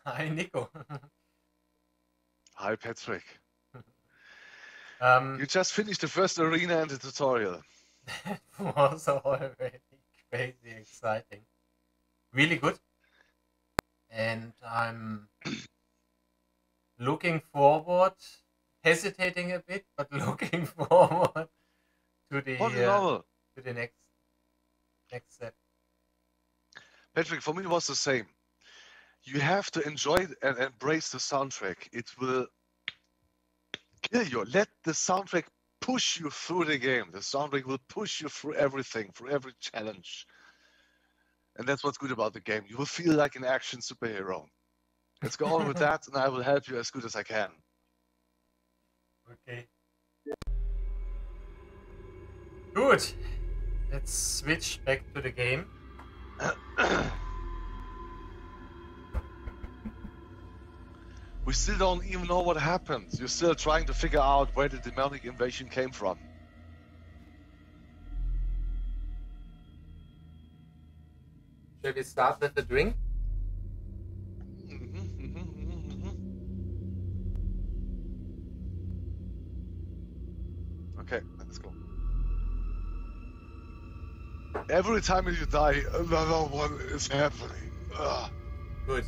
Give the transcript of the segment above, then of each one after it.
Hi, Nico. Hi, Patrick. Um, You just finished the first arena and the tutorial. That was already crazy exciting. Really good. And I'm looking forward, hesitating a bit, but looking forward to the next step. Patrick, for me it was the same. You have to enjoy and embrace the soundtrack. It will kill you. Let the soundtrack push you through the game. The soundtrack will push you through everything, through every challenge. And that's what's good about the game. You will feel like an action superhero. Let's go on with that, and I will help you as good as I can. Okay. Good. Let's switch back to the game. We still don't even know what happened. You're still trying to figure out where the demonic invasion came from. Shall we start with the drink? Okay, let's go. Every time you die, another one is happening. Ugh. Good.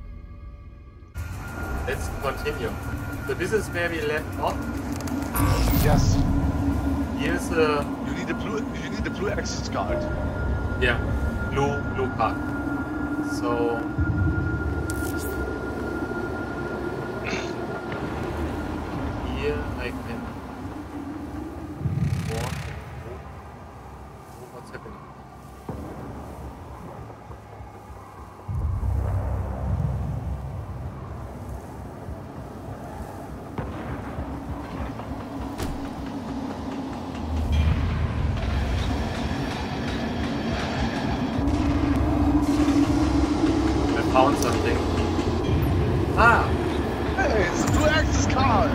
Let's continue. So this is where we left off. Yes. Here's You need the blue access card. Yeah, blue card. So here I can walk and move. Oh, what's happening? Found something. Ah! Hey, it's the blue access card!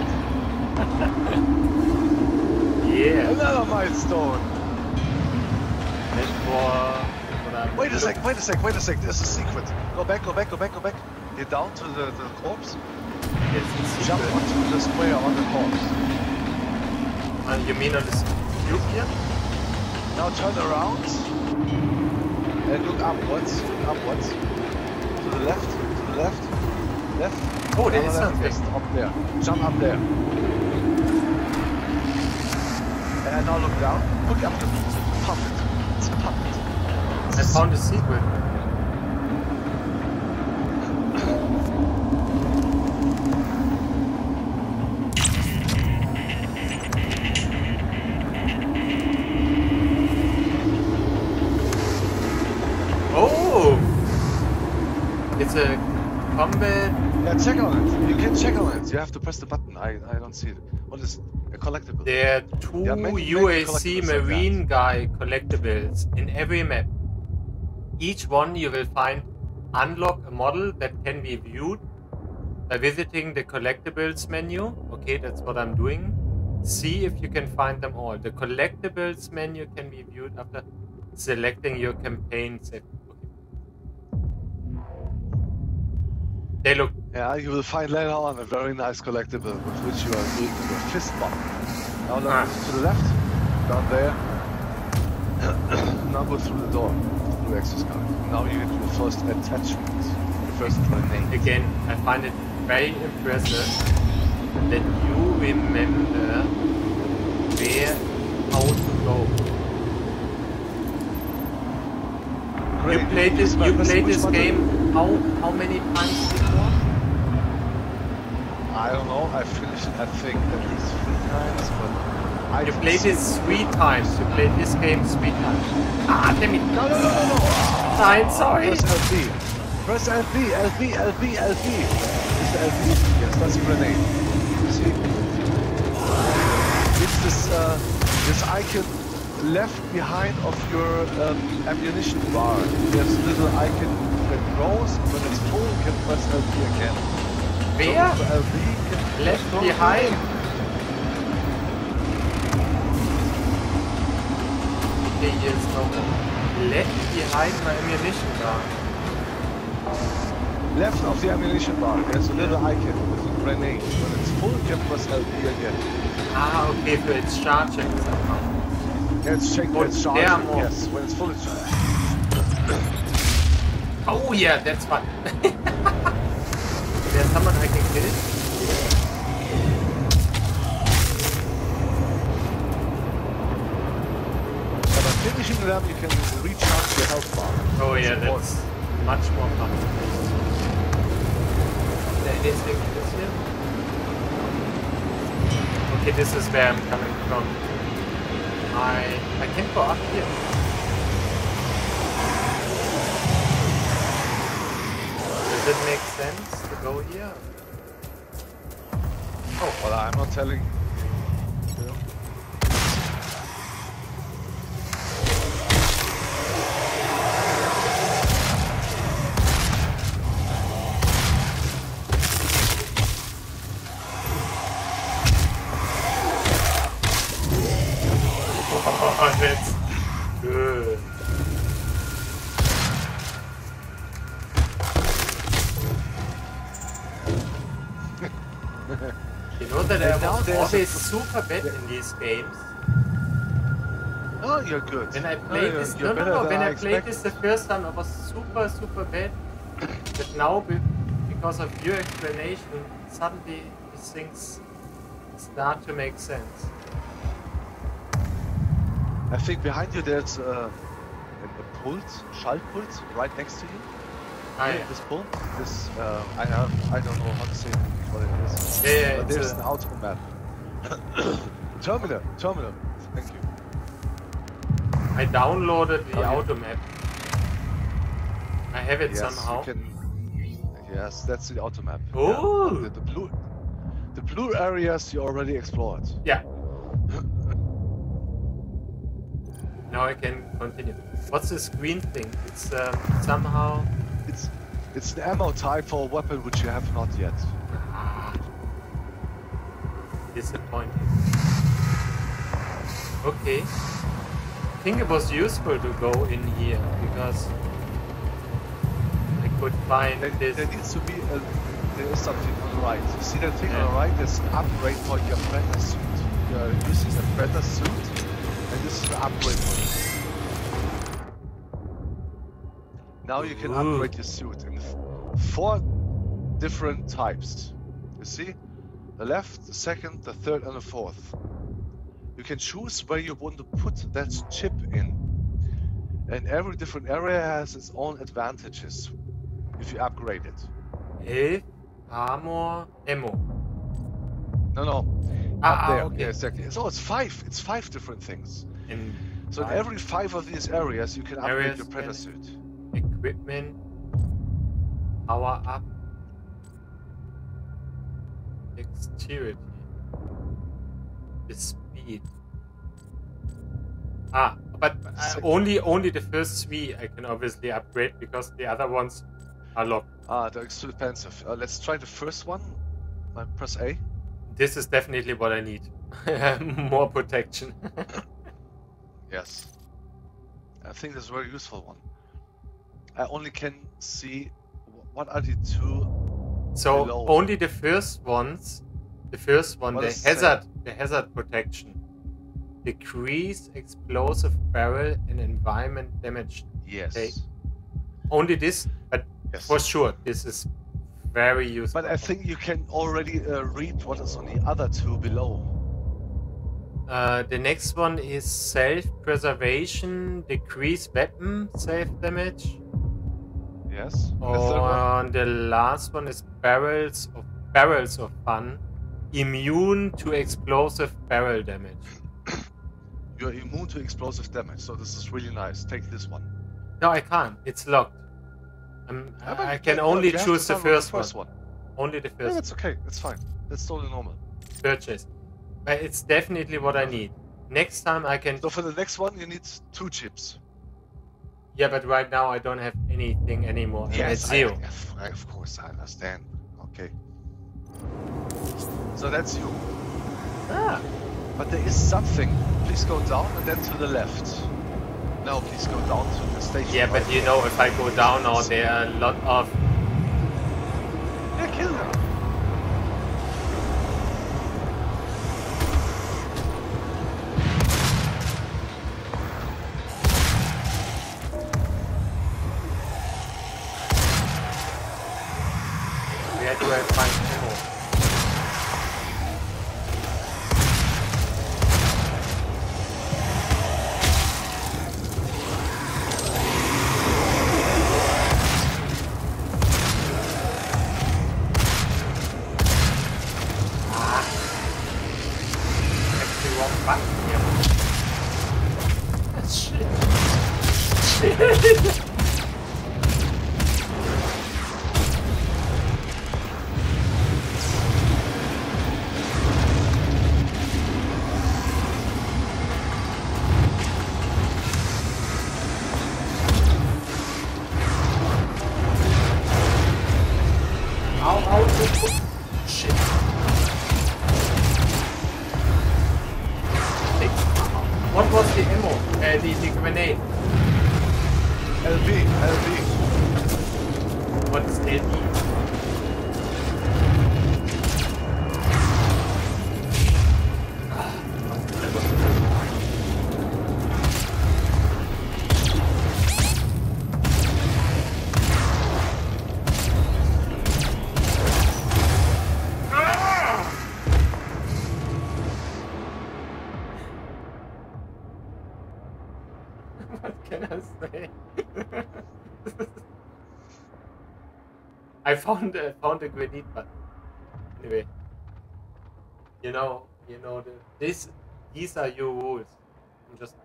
Yeah! Another milestone! And for wait a sec, there's a secret. Go back. Get down to the corpse. Yes, jump onto the square on the corpse. You mean on this cube here? Now turn around and look upwards. To the left. Oh, there is something. Yes, up there. Jump up there. And now look down. Look up. Pump it. It's pumped. I found a secret. Oh! It's a combat. Yeah, check on it. You can check on it. You have to press the button. I don't see it. What is it? A collectible. There are two UAC Marine Guy collectibles in every map. Each one you will find unlock a model that can be viewed by visiting the collectibles menu. Okay, that's what I'm doing. See if you can find them all. The collectibles menu can be viewed after selecting your campaign set. They look. Yeah, you will find later on a very nice collectible with which you are doing your fist bump. Now look to the left, down there. Now go through the door, through access card. Now you get your first attachment, the first grenade. Again, I find it very impressive that you remember how to go. Great. You played this game how many times before? I don't know. I finished it, I think, at least 3 times, but you played this 3 times. You played this game 3 times. Ah, damn it! No! Fine, sorry. Press LB. Press LB. Is the LB? Yes, that's a grenade. You see? It's this icon left behind of your ammunition bar. There's a little icon that grows. When it's full, you can press LB again. Where? So LB left behind. Okay, here's no more. Left behind my ammunition bar. Left of the ammunition bar, there's a little icon with a grenade. When it's full, you can press LB again. Ah, okay, so it's charging somehow. Yeah, it's checked, it's charging, yes. When it's full, it's charged. Oh yeah, that's fun. There's someone I can kill. But by finishing them, you can recharge your health bar. Oh yeah, that's much more fun. Anything this here? Okay, this is where I'm coming from. I can go up here. Does it make sense to go here? Oh, well, I'm not telling you. Oh, that's good. You know that I was always super bad in these games. Oh, you're good. When I played this, when I played this the first time, I was super bad. But now, because of your explanation, suddenly these things start to make sense. I think behind you there's a pult, Schaltpult, right next to you. Ah, yeah. This pult, this I don't know how to say what it is. Yeah, but there's an auto map. Terminal. Thank you. I downloaded the auto map. I have it yes, somehow. Yes, that's the auto map. Oh. Yeah. The blue areas you already explored. Yeah. Now I can continue. What's this green thing? It's somehow... It's an ammo type for a weapon which you have not yet. Ah. Disappointing. Okay. I think it was useful to go in here because I could find this. There needs to be there is something on the right. You see that thing on the right? There's an upgrade for your Predator suit. You're using a Predator suit. And this is the upgrade for you. Now you can upgrade your suit in 4 different types. You see? The left, the second, the third and the fourth. You can choose where you want to put that chip in. And every different area has its own advantages if you upgrade it. Health, armor, ammo. No. Up there. Okay. Yeah, exactly. So it's 5. It's 5 different things. So in every 5 of these areas you can upgrade your Predator suit. Equipment, power up, dexterity, the speed. But only the first 3 I can obviously upgrade because the other ones are locked. They're too expensive. Let's try the first one. Press A. This is definitely what I need. More protection. Yes. I think that's a very useful one. I only can see what are the 2 So below. only the first ones. The first one, the hazard protection. Decrease explosive barrel and environment damage. Yes. Okay. Only this, but yes. For sure, this is very useful. But I think you can already read what is on the other 2 below. The next one is self-preservation, decrease weapon self-damage. Yes. And the last one is barrels of fun, immune to explosive barrel damage. You're immune to explosive damage, so this is really nice. Take this one. No, I can't. It's locked. I can only choose the first one. Only the first. Yeah, that's okay. That's fine. That's totally normal. Purchase. But it's definitely what I need. Next time I can... So for the next one, you need 2 chips. Yeah, but right now I don't have anything anymore. I'm at 0. Of course, I understand. Okay. So that's you. But there is something. Please go down and then to the left. No, please go down to the station. Yeah, but you know, if I go down now, there are a lot of Kill them. Where do I find ammo? What was the ammo? The grenade. LB. What is LB? What can I say? I found a grenade button. Anyway, you know these are your rules. I'm just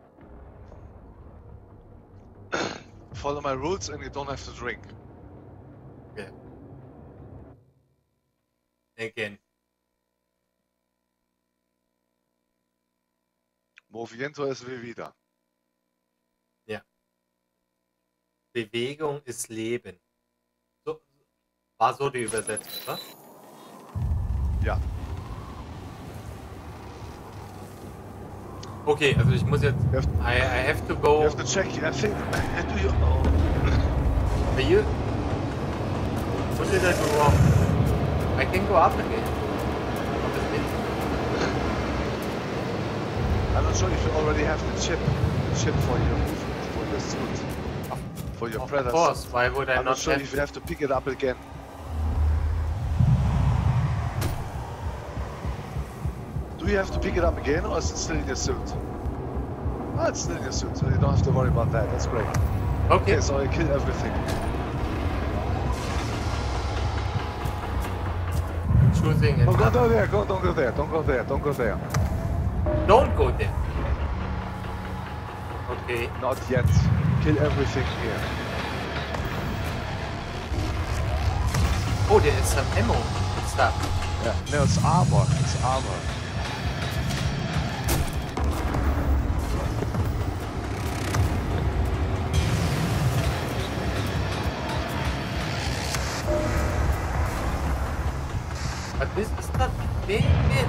Follow my rules and you don't have to drink. yeah. Again. Moviendo es vivida. Ja. Bewegung ist Leben. So, war so die Übersetzung, oder? Ja. Okay, also ich muss jetzt. I have to go. You have to check. I think. Do you? Oh. Are you? What did I do wrong? I can go up again. I'm not sure if you already have the chip for your suit, for your Predator. Of course. Why would I I'm not sure have if you have to pick it up again. Do you have to pick it up again, or is it still in your suit? Oh, it's still in your suit, so you don't have to worry about that. That's great. Okay. Okay, so I kill everything. Choosing it. Oh, don't go there. Don't go there. Don't go there. Don't go there. Don't go there. Okay. Not yet. Kill everything here. Oh, there is some ammo and stuff. Yeah. No, it's armor. It's armor. But this is not big bit.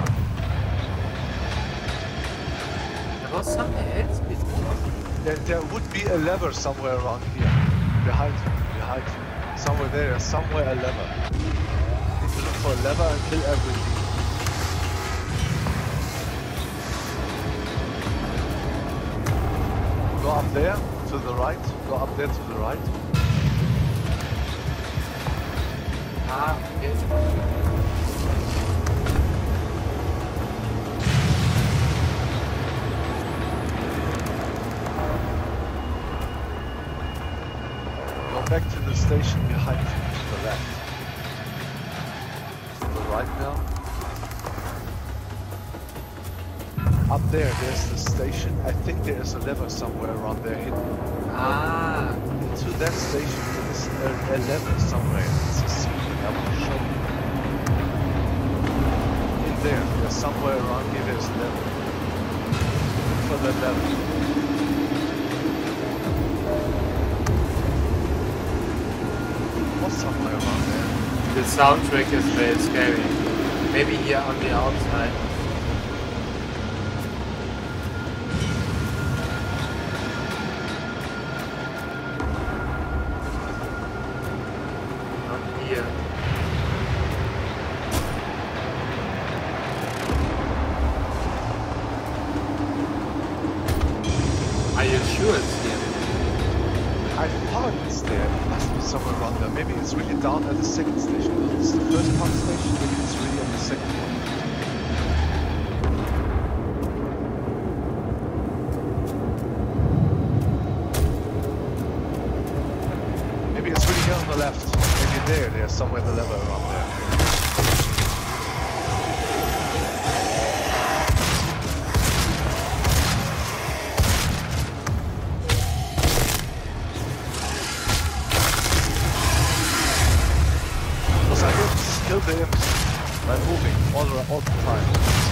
There was something else before. There would be a lever somewhere around here. Behind you. Somewhere there, somewhere a lever. Need to look for a lever and kill everything. Go up there, to the right. Go up there to the right. Ah, yes. Back to the station behind you, to the left. To the right now. Up there, there's the station. I think there is a lever somewhere around there hidden. Ah. To that station, there is a lever somewhere. It's a secret, I will show you. In there's somewhere around here, there's a lever. Look for that lever. Somewhere around there. The soundtrack is very scary. Maybe here on the outside. Not here. maybe it's really down at the second station. This is the first pump station, maybe it's really on the second one. Maybe it's really here on the left. Maybe there's somewhere the lever around there. Kill the imps by moving all the time.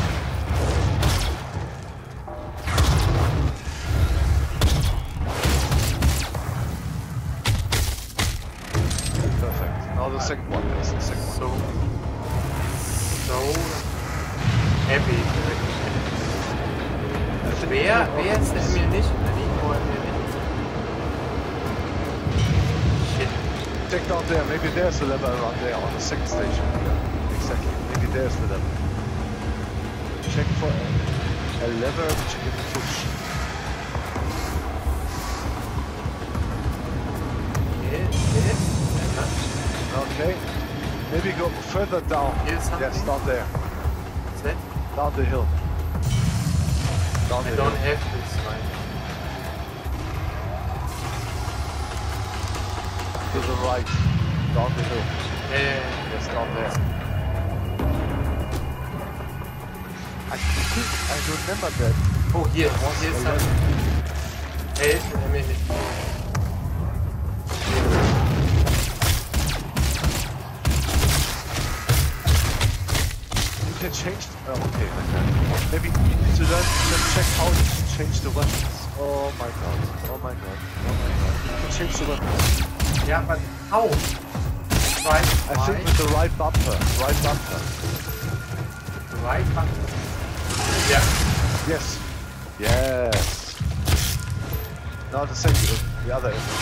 Perfect. Now the second one. Yes, the second one. So heavy. Where's the ammunition? I need more ammunition. Shit. Check down there. Maybe there's a lever around there on the second station. Yeah, exactly. Maybe there's the lever. Check for a lever which you can push. Yes. Okay. Maybe go further down. Here's something. Yes, down there. What's that? Down the hill. Down I the don't hill. have this right. To the right. Down the hill. Yeah. Yes, down there. I think I remember that. Oh, here's a something. Here's ammunition. You can change. Okay. Maybe you need to learn to check how to change the weapons. Oh my god. Oh my god. Oh my god. You can change the weapons. Yeah, but how? Right. I think with the right bumper. Right bumper. The right button. Yeah. Yes. Yes. Now the second, the other end.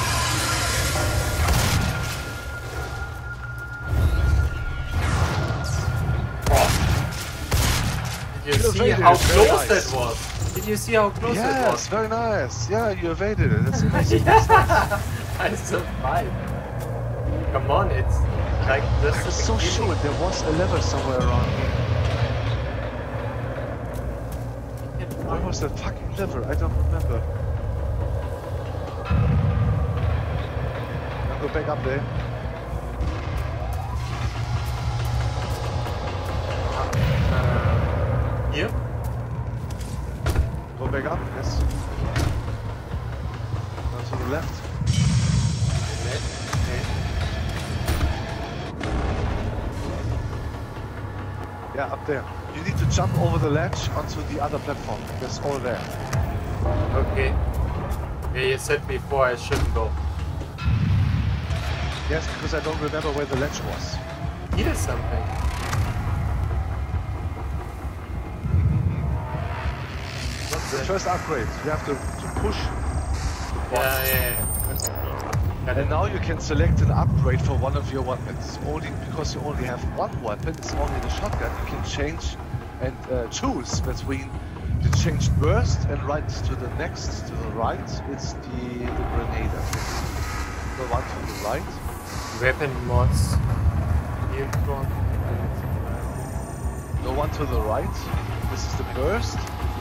Did you see evaded how it, very close nice. that was? Did you see how close it Yes, was? very nice. Yeah, you evaded it. That's amazing. I survived. Come on, it's like this I'm is so sure there was a lever somewhere around here. Where was that fucking lever? I don't remember. I'll go back up there. Here? Go back up, yes. Now to the left. Okay. Yeah, up there. You need to jump over the ledge onto the other platform. That's all there. Okay. Yeah, you said before I shouldn't go. Yes, because I don't remember where the ledge was. Here's something. What's The that? first upgrade. You have to push the button. Yeah. Got And it. now you can select an upgrade for one of your weapons. Only because you only have one weapon, it's only the shotgun. You can change and choose between the changed burst and right to the next, to the right, it's the grenade. I think. The one to the right. Weapon mods. Here front. The one to the right. This is the burst.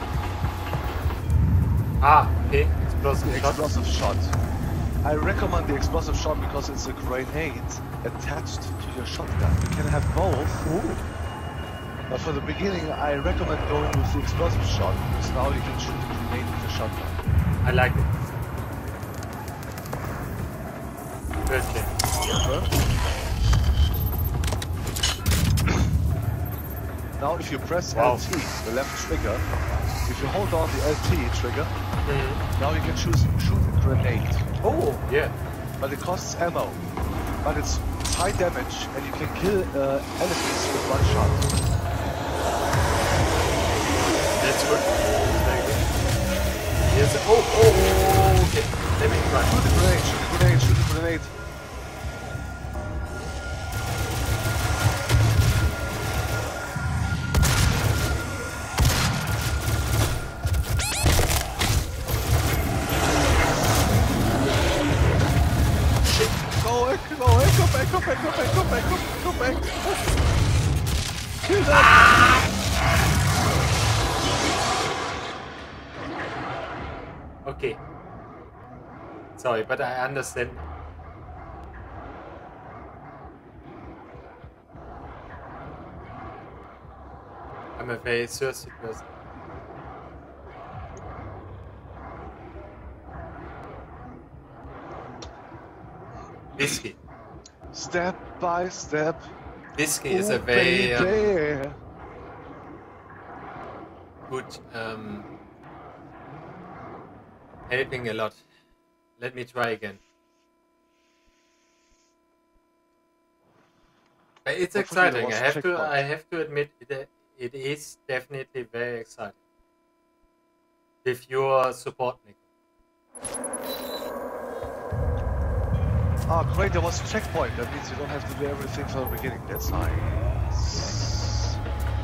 Ah, okay. Explosive The shot. explosive shot. I recommend the explosive shot because it's a grenade attached to your shotgun. You can have both. Ooh. But for the beginning, I recommend going with the explosive shot because now you can shoot the grenade with the shotgun. I like it. First thing. Now if you press Wow. LT, the left trigger, if you hold down the LT trigger, Mhm. now you can shoot a grenade. Oh, yeah. But it costs ammo. But it's high damage and you can kill enemies with one shot. That's good. Very good. Here's okay. Let me try. Shoot the grenade, shoot the grenade, shoot the grenade. Go, Come back. Kill that. Okay. Sorry, but I understand. I'm a very thirsty person. Whiskey. Step by step. Whiskey is a Ooh, very baby. good helping a lot. Let me try again. But it's Don't forget exciting. it was I checkpoint. have to admit it is definitely very exciting. With your support, Nick. Ah, great, there was a checkpoint. That means you don't have to do everything from the beginning. That's nice.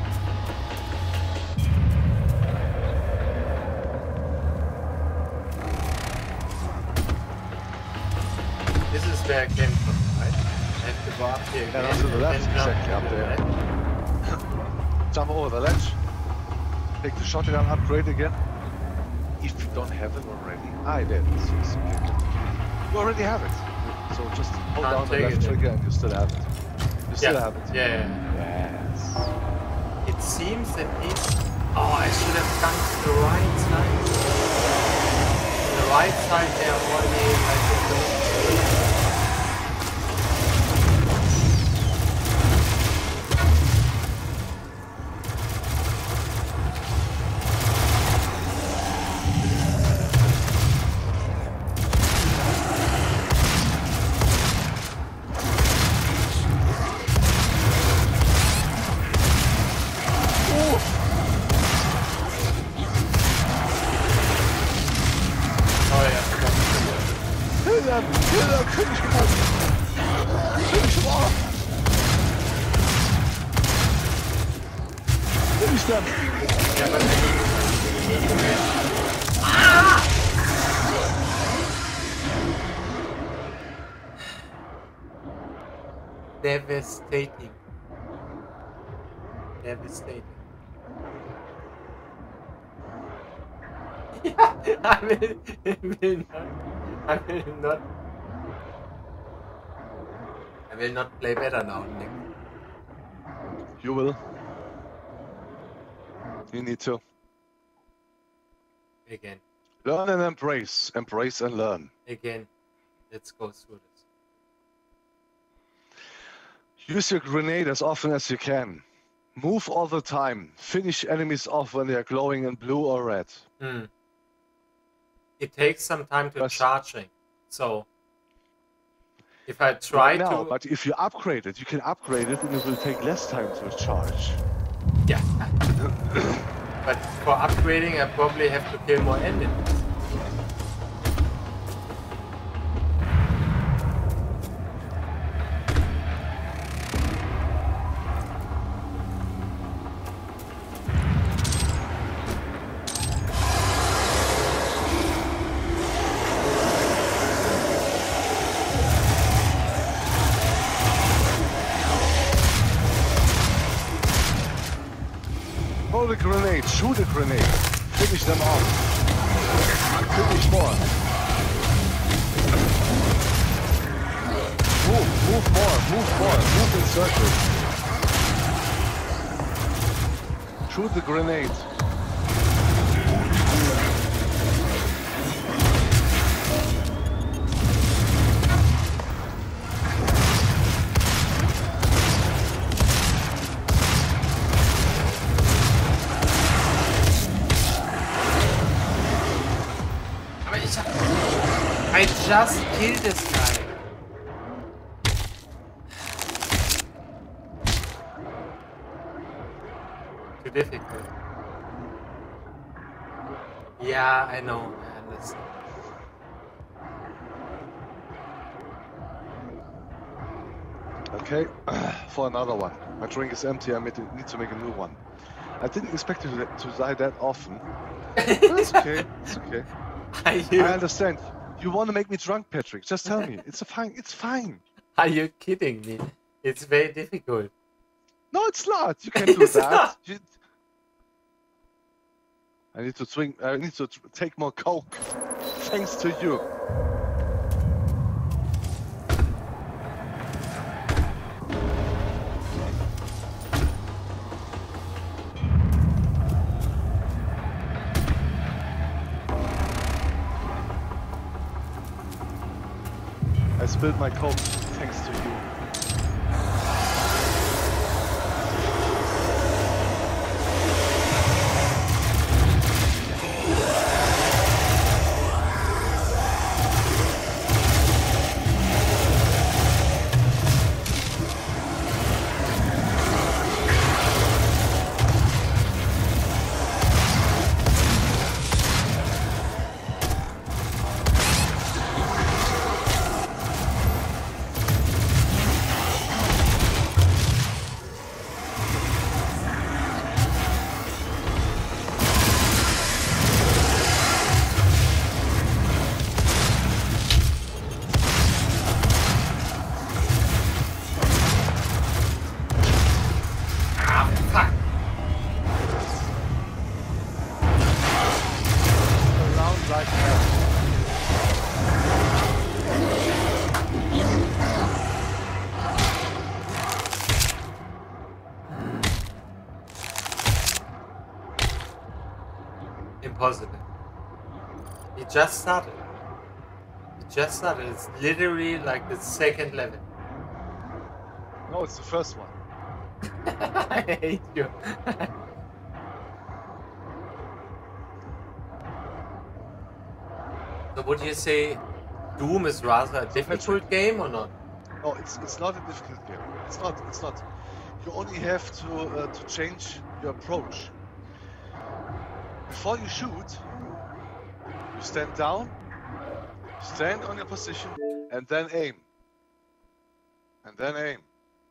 This is where I came from, right? I have to go up here again. Yeah, that's to the left, and jump exactly, up to the there. left. Jump over the ledge. Take the shotgun upgrade again. If you don't have it already. I did. So it's okay. You already have it. So just hold Can't down the take left it. trigger and you still have it. You still have it. Yeah. Yes. It seems that it's... Oh, I should have gone to the right side. The right side there only like Kill them! Finish him off! Finish him off! Finish them! Yeah, but devastating. Devastating. Yeah, I will not play better now, Nick. You will. You need to. Again. Learn and embrace. Embrace and learn. Again. Let's go through this. Use your grenade as often as you can. Move all the time. Finish enemies off when they are glowing in blue or red. It takes some time to Yes. charging. So if I try Right now, to... but if you upgrade it, you can upgrade it and it will take less time to charge. Yeah. But for upgrading, I probably have to kill more enemies. Throw the grenade, shoot a grenade, finish them off. Finish more. Move more, move in circles. Shoot the grenade. I just killed this guy. Too difficult. Yeah, I know. I understand. Okay, for another one. My drink is empty, I need to make a new one. I didn't expect you to die that often. It's okay, it's okay. I understand. You want to make me drunk, Patrick. Just tell me. It's fine. Are you kidding me? It's very difficult. No, it's not. You can do that. I need to swing. I need to take more coke. Thanks to you. I spilled my coke thanks to you. Impossible. He just started. It's literally like the second level. No, it's the first one. I hate you. So would you say Doom is rather a difficult game or not? No, it's not a difficult game. It's not. You only have to change your approach. Before you shoot, you stand down, stand on your position, and then aim. And then aim.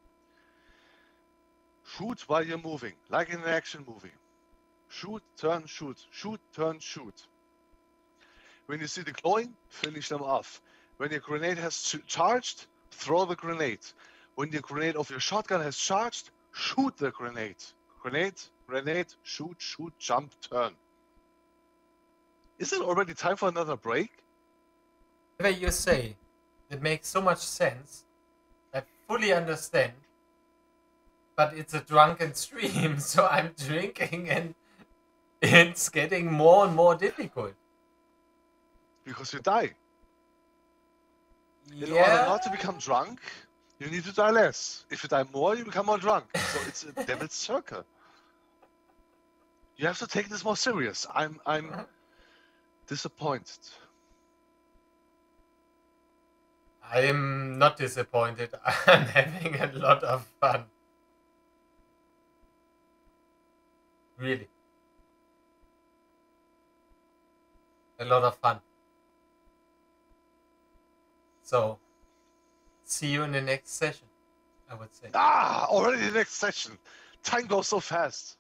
Shoot while you're moving, like in an action movie. Shoot, turn, shoot. Shoot, turn, shoot. When you see the glowing, finish them off. When your grenade has charged, throw the grenade. When the grenade of your shotgun has charged, shoot the grenade. Grenade, shoot, jump, turn. Is it already time for another break? Whatever you say, it makes so much sense. I fully understand. But it's a drunken stream, so I'm drinking and it's getting more and more difficult. Because you die. In Yeah. order not to become drunk, you need to die less. If you die more, you become more drunk. So it's a devil's circle. You have to take this more serious. I'm disappointed. I'm not disappointed. I'm having a lot of fun. Really. A lot of fun. So, see you in the next session, I would say. Ah, already the next session. Time goes so fast.